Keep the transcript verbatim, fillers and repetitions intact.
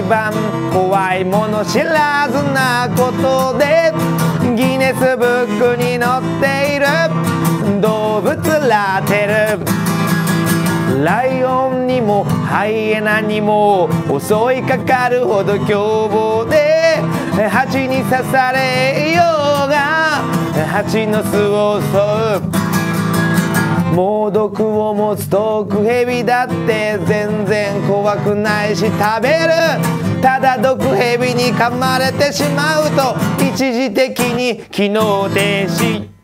番怖いもの知らずなことでギネスブックに載っている動物ラテル。ライオンにもハイエナにも襲いかかるほど凶暴で蜂に刺されようが蜂の巣を襲う。猛毒を持つ毒ヘビだって全然怖くないし食べる。ただ毒ヘビに噛まれてしまうと一時的に機能停止。